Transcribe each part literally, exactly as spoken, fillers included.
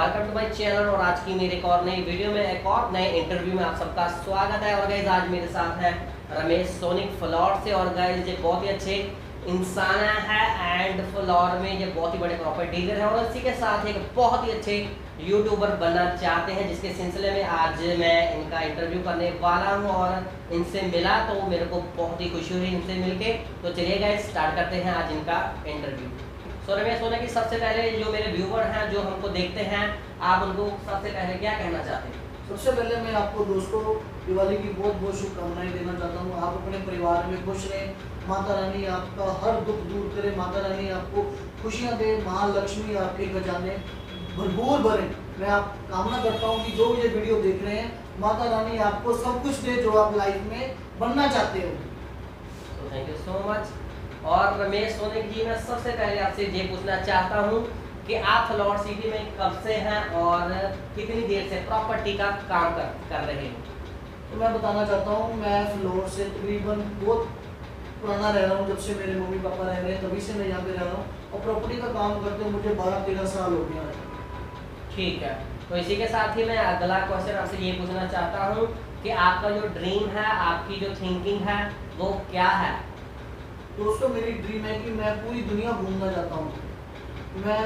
Welcome to my channel. और आज की मेरे एक और नई वीडियो में एक और नए इंटरव्यू में आप सबका स्वागत है। और गाइस आज मेरे साथ है रमेश सोनिक फ्लोर से। और गाइस ये बहुत ही अच्छे इंसान है एंड फ्लोर में ये बहुत ही बड़े प्रॉपर्टी डीलर हैं और इसी के साथ एक बहुत ही अच्छे यूट्यूबर बनना चाहते हैं, जिसके सिलसिले में आज मैं इनका इंटरव्यू करने वाला हूं। और इनसे मिला तो मेरे को बहुत ही खुशी हुई इनसे मिलके। तो चलिए गाइस स्टार्ट करते हैं आज इनका इंटरव्यू। सो रमेश सोनिक की सबसे पहले जो मेरे व्यूवर हैं जो हमको देखते हैं, आप उनको सबसे पहले क्या कहना चाहते हैं? सबसे पहले मैं आपको दोस्तों दिवाली की बहुत बहुत शुभकामनाएं देना चाहता हूँ। आप अपने परिवार में खुश रहें, माता रानी आपका हर दुख दूर करे, माता रानी आपको खुशियाँ दे, महालक्ष्मी आपके खजाने भरपूर भरे। मैं आप कामना करता हूँ कि जो ये वीडियो देख रहे हैं, माता रानी आपको सब कुछ दे जो आप लाइफ में बनना चाहते हो। तो थैंक यू सो मच। और रमेश सोनिक जी, मैं सबसे पहले आपसे ये पूछना चाहता हूँ कि आप फ्लोर सिटी में कब से हैं और कितनी देर से प्रॉपर्टी का काम कर कर रहे हैं? तो मैं बताना चाहता हूँ, मैं फ्लोर से तकरीबन बहुत पुराना रह रहा हूँ। जब से मेरे मम्मी पापा रह रहे हैं तभी से मैं यहाँ पे रह रहा हूँ और प्रॉपर्टी का काम करते हुए मुझे बारह तेरह साल हो गया है। ठीक है, तो इसी के साथ ही मैं अगला क्वेश्चन आपसे ये पूछना चाहता हूँ कि आपका जो ड्रीम है, आपकी जो थिंकिंग है वो क्या है? दोस्तों मेरी ड्रीम है कि मैं पूरी दुनिया घूमना चाहता हूँ, मैं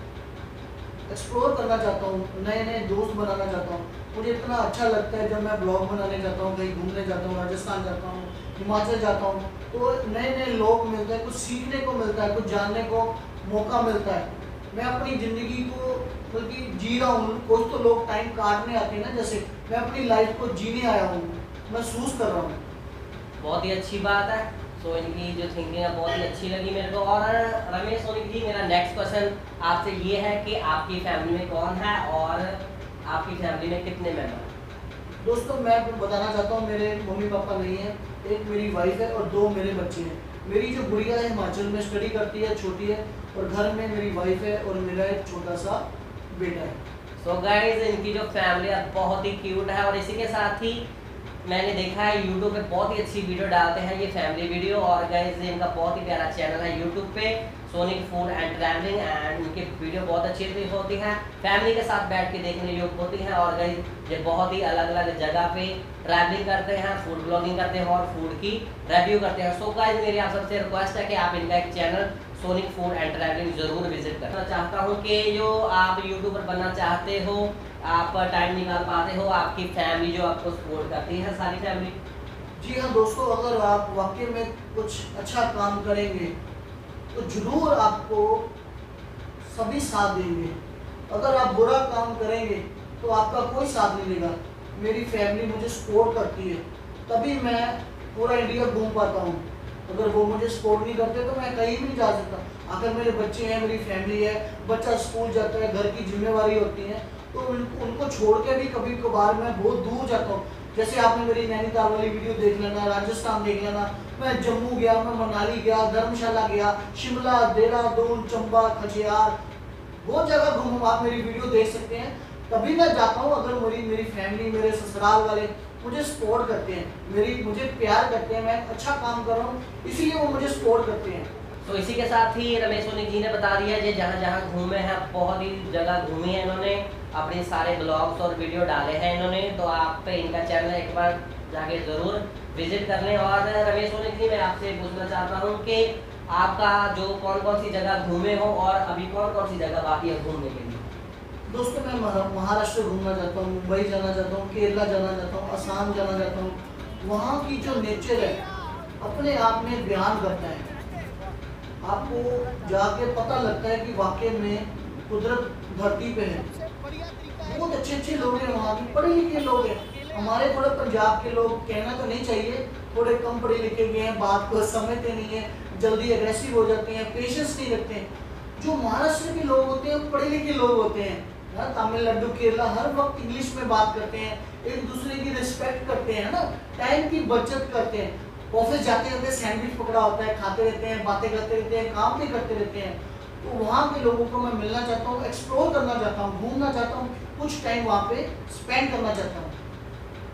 एक्सप्लोर करना चाहता हूँ, नए नए दोस्त बनाना चाहता हूँ। मुझे इतना अच्छा लगता है जब मैं ब्लॉग बनाने जाता हूँ, कहीं घूमने जाता हूँ, राजस्थान जाता हूँ, हिमाचल जाता हूँ, तो नए नए लोग मिलते हैं, कुछ सीखने को मिलता है, कुछ जानने को मौका मिलता है। मैं अपनी ज़िंदगी को बल्कि जी रहा हूँ। कुछ तो लोग टाइम काटने आते हैं ना, जैसे मैं अपनी लाइफ को जीने आया हूँ, महसूस कर रहा हूँ। बहुत ही अच्छी बात है। तो इनकी जो थिंकिंग है बहुत ही अच्छी लगी मेरे को। और रमेश सोनिक जी, मेरा नेक्स्ट क्वेश्चन आपसे ये है कि आपकी फैमिली में कौन है और आपकी फैमिली में कितने मेंबर हैं? दोस्तों मैं बताना चाहता हूँ, मेरे मम्मी पापा नहीं हैं, एक मेरी वाइफ है और दो मेरे बच्चे हैं। मेरी जो गुड़िया है हिमाचल में स्टडी करती है, छोटी है, और घर में मेरी वाइफ है और मेरा एक छोटा सा बेटा है। सो गाइज इनकी जो फैमिली है बहुत ही क्यूट है। और इसी के साथ ही मैंने देखा है यूट्यूब पे बहुत ही अच्छी वीडियो डालते हैं ये फैमिली वीडियो। और गाइज इनका बहुत ही प्यारा चैनल है यूट्यूब पे, Sonic food and travelling, and इनकी वीडियो बहुत अच्छी अच्छी होती हैं, फैमिली के साथ बैठ के देखने योग्य होती हैं। और गाइज ये बहुत ही अलग अलग जगह पे ट्रैवलिंग करते हैं, फूड ब्लॉगिंग करते हैं और फूड की रिव्यू करते हैं। सो गाइज मेरी आप सबसे रिक्वेस्ट है कि आप इनका एक channel Sonic food and travelling जरूर विजिट करना चाहता हूँ कि जो आप यूट्यूबर बनना चाहते हो, आप टाइम निकाल पाते हो, आपकी फैमिली जो आपको सपोर्ट करती है, सारी फैमिली। जी हाँ दोस्तों, अगर आप वाकई में कुछ अच्छा काम करेंगे तो जरूर आपको सभी साथ देंगे। अगर आप बुरा काम करेंगे तो आपका कोई साथ नहीं देगा। मेरी फैमिली मुझे सपोर्ट करती है, तभी मैं पूरा इंडिया घूम पाता हूँ। अगर वो मुझे सपोर्ट नहीं करते तो मैं कहीं भी नहीं जा सकता। अगर मेरे बच्चे हैं, मेरी फैमिली है, बच्चा स्कूल जाता है, घर की जिम्मेवारी होती है, तो उन, उनको छोड़ के भी कभी कभार मैं बहुत दूर जाता हूँ। जैसे आपने मेरी नैनीताल वाली वीडियो देख लेना, राजस्थान देख लेना, मैं जम्मू गया, मैं मनाली गया, धर्मशाला गया, शिमला, देहरादून, चंबा, खजियार, बहुत जगह घूमूँ। आप मेरी वीडियो देख सकते हैं। तभी मैं जाता हूँ अगर मेरी मेरी फैमिली, मेरे ससुराल वाले मुझे सपोर्ट करते हैं, मेरी मुझे प्यार करते हैं, मैं अच्छा काम कर रहा हूँ, इसलिए वो मुझे सपोर्ट करते हैं। तो इसी के साथ ही रमेश सोनिक जी ने बता दिया कि जहाँ जहाँ घूमे हैं, बहुत ही जगह घूमी है इन्होंने, अपने सारे ब्लॉग्स और वीडियो डाले हैं इन्होंने। तो आप पे इनका चैनल एक बार जाके ज़रूर विजिट कर लें। और रमेश सोनिक जी, मैं आपसे पूछना चाहता हूँ कि आपका जो कौन कौन सी जगह घूमे हो और अभी कौन कौन सी जगह बाकी है घूमने के लिए? दोस्तों मैं महाराष्ट्र घूमना चाहता हूँ, मुंबई जाना चाहता हूँ, केरला जाना चाहता हूँ, असम जाना चाहता हूँ। वहाँ की जो नेचर है अपने आप में बयान करता है। आपको जाके पता लगता है कि वाकई में कुदरत धरती पे है। बहुत अच्छे अच्छे लोग हैं वहाँ के, पढ़े लिखे लोग हैं। हमारे थोड़े पंजाब के लोग, कहना तो नहीं चाहिए, थोड़े कम पढ़े लिखे भी हैं, बात को समझते नहीं है, जल्दी एग्रेसिव हो जाते हैं, पेशेंस नहीं रखते हैं। जो महाराष्ट्र के लोग होते हैं पढ़े लिखे लोग होते हैं। तमिलनाडु, केरला हर वक्त इंग्लिश में बात करते हैं, एक दूसरे की रिस्पेक्ट करते हैं ना, टाइम की बचत करते हैं। ऑफिस जाते रहते हैं, सैंडविच पकड़ा होता है, खाते रहते हैं, बातें करते रहते हैं, काम भी करते रहते हैं। तो वहाँ के लोगों को मैं मिलना चाहता हूँ, एक्सप्लोर करना चाहता हूँ, घूमना चाहता हूँ, कुछ टाइम वहाँ पे स्पेंड करना चाहता हूँ।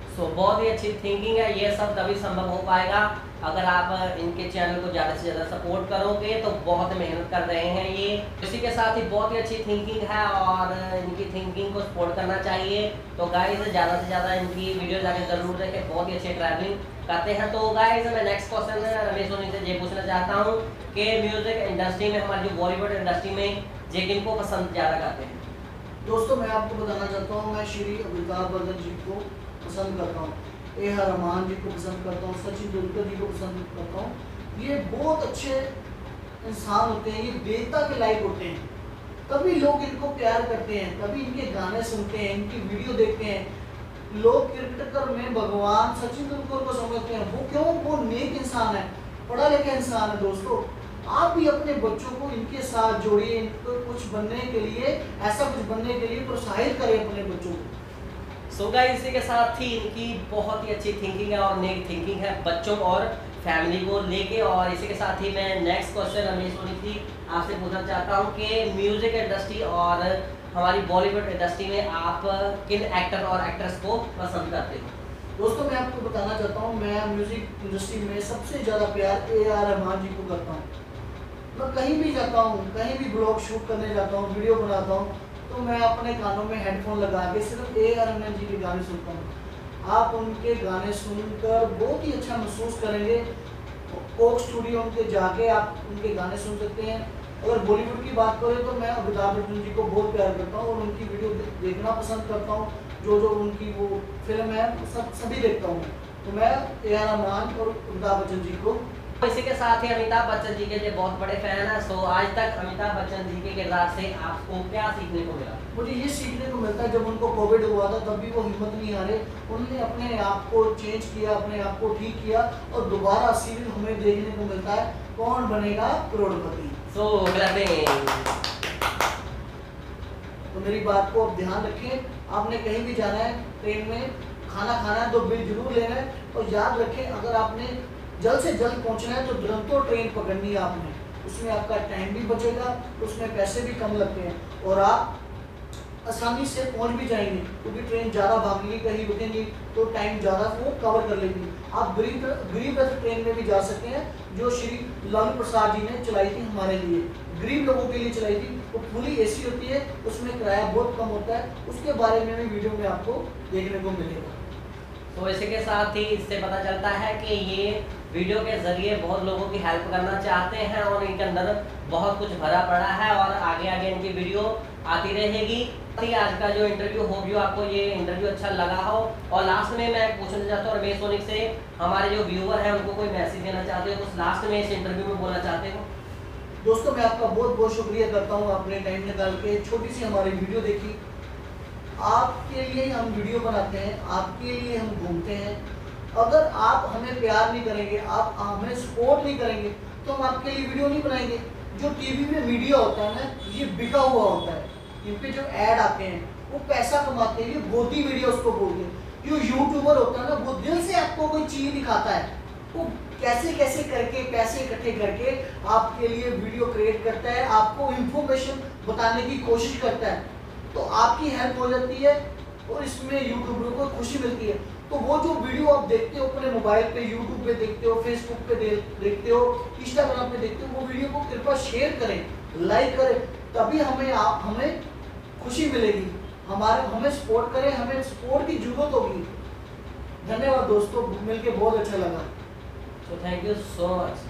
सो so, बहुत ही अच्छी थिंकिंग है। ये सब तभी संभव हो पाएगा अगर आप इनके चैनल को ज़्यादा से ज़्यादा सपोर्ट करोगे। तो बहुत मेहनत कर रहे हैं ये, इसी के साथ ही बहुत ही अच्छी थिंकिंग है और इनकी थिंकिंग को सपोर्ट करना चाहिए। तो गाइस ज़्यादा से ज़्यादा इनकी वीडियो जाके ज़रूर देखें, बहुत ही अच्छी ट्रैवलिंग करते हैं। तो गाइस मैं नेक्स्ट क्वेश्चन रमेश सोनी से ये पूछना चाहता हूँ कि म्यूज़िक इंडस्ट्री में, हमारी जो बॉलीवुड इंडस्ट्री में, जे किनको पसंद ज़्यादा करते हैं? दोस्तों मैं आपको बताना चाहता हूँ, मैं श्री अमिताभ बच्चन जी को पसंद करता हूँ, ए आर रहमान जी को पसंद करता हूँ, सचिन तेंदुलकर जी को पसंद करता हूँ। ये बहुत अच्छे इंसान होते हैं, ये देवता के लायक होते हैं, तभी लोग इनको प्यार करते हैं, तभी इनके गाने सुनते हैं, इनकी वीडियो देखते हैं। लोग क्रिकेटर में भगवान सचिन तेंदुलकर को समझते हैं। वो क्यों? वो नेक इंसान है, पढ़ा लिखा इंसान है। दोस्तों आप भी अपने बच्चों को इनके साथ जोड़िए, इनको कुछ बनने के लिए, ऐसा कुछ बनने के लिए प्रोत्साहित करें अपने बच्चों को। सो गाइस इसी के साथ ही इनकी बहुत ही अच्छी थिंकिंग है और नेक थिंकिंग है बच्चों और फैमिली को लेके। और इसी के साथ ही मैं नेक्स्ट क्वेश्चन रमेश सोनी जी आपसे पूछना चाहता हूँ कि म्यूजिक इंडस्ट्री और हमारी बॉलीवुड इंडस्ट्री में आप किन एक्टर और एक्ट्रेस को पसंद करते हो? दोस्तों मैं आपको बताना चाहता हूँ, मैं म्यूजिक इंडस्ट्री में सबसे ज़्यादा प्यार ए आर रहमान जी को करता हूँ। मैं कहीं भी जाता हूँ, कहीं भी ब्लॉग शूट करने जाता हूँ, वीडियो बनाता हूँ, तो मैं अपने कानों में हेडफोन लगा के सिर्फ ए आर रहमान जी के गाने सुनता हूँ। आप उनके गाने सुनकर बहुत ही अच्छा महसूस करेंगे। कोक स्टूडियो उनके जाके आप उनके गाने सुन सकते हैं। अगर बॉलीवुड की बात करें तो मैं अमिताभ बच्चन जी को बहुत प्यार करता हूँ और उनकी वीडियो देखना पसंद करता हूँ। जो जो उनकी वो फिल्म है सब सभी देखता हूँ। तो मैं ए आर रहमान और अमिताभ बच्चन जी को। इसी के साथ ही अमिताभ बच्चन जी के लिए बहुत बड़े फैन हैं। सो आज तक अमिताभ बच्चन जी के किरदार से आपको क्या सीखने को मिला? मुझे ये सीखने को मिलता है, जब उनको कोविड हुआ था तब भी वो हिम्मत नहीं हारे, उन्होंने अपने आप को चेंज किया, अपने आप को ठीक किया और दोबारा सीरीज हमें देखने को मिलता है, कौन बनेगा करोड़पति। सो क्लैपिंग। तो मेरी बात को आप ध्यान रखें, आपने कहीं भी जाना है, ट्रेन में खाना खाना है तो बिल जरूर लेना है और याद रखें अगर आपने जल्द से जल्द पहुंचना है तो तुरंत ट्रेन पकड़नी है आपने, उसमें आपका टाइम भी बचेगा, उसमें पैसे भी कम लगते हैं और आप आसानी से पहुंच भी जाएंगे क्योंकि ट्रेन ज़्यादा भागेगी, कहीं रुकेंगी तो टाइम ज़्यादा वो कवर कर लेगी। आप गरीब गरीब रथ ट्रेन में भी जा सकते हैं जो श्री लालू प्रसाद जी ने चलाई थी हमारे लिए, गरीब लोगों के लिए चलाई थी। वो फुली एसी होती है, उसमें किराया बहुत कम होता है, उसके बारे में भी वीडियो में आपको देखने को मिलेगा। तो इसी के साथ ही इससे पता चलता है कि ये वीडियो के जरिए बहुत लोगों की हेल्प करना चाहते हैं और इनके अंदर बहुत कुछ भरा पड़ा है और आगे आगे इनकी वीडियो आती रहेगी। आज का जो इंटरव्यू हो भी आपको ये इंटरव्यू अच्छा लगा हो। और लास्ट में मैं पूछना चाहता हूँ रमेश सोनी से, हमारे जो व्यूअर हैं उनको कोई मैसेज देना चाहते हो, कुछ लास्ट में इस इंटरव्यू में बोलना चाहते हो? दोस्तों मैं आपका बहुत बहुत शुक्रिया करता हूँ, आपने टाइम निकाल के छोटी सी हमारी वीडियो देखी। आपके लिए हम वीडियो बनाते हैं, आपके लिए हम घूमते हैं। अगर आप हमें प्यार नहीं करेंगे, आप हमें सपोर्ट नहीं करेंगे तो हम आपके लिए वीडियो नहीं बनाएंगे। जो टीवी में मीडिया होता है ना, ये बिका हुआ होता है, इन पे जो ऐड आते हैं वो पैसा कमाते हैं, ये गोदी मीडिया उसको बोलते हैं। जो यूट्यूबर होता है ना, वो दिल से आपको कोई चीज़ दिखाता है, वो कैसे कैसे करके पैसे इकट्ठे करके आपके लिए वीडियो क्रिएट करता है, आपको इंफॉर्मेशन बताने की कोशिश करता है, तो आपकी हेल्प हो जाती है और इसमें यूट्यूबर को खुशी मिलती है। तो वो जो वीडियो आप देखते हो अपने मोबाइल पे, यूट्यूब पे देखते हो, फेसबुक पे दे, देखते हो, इंस्टाग्राम पे देखते हो, वो वीडियो को कृपया शेयर करें, लाइक करें, तभी हमें आप हमें खुशी मिलेगी। हमारे हमें सपोर्ट करें, हमें सपोर्ट की जरूरत होगी। धन्यवाद दोस्तों, मिलके बहुत अच्छा लगा। So thank you so much.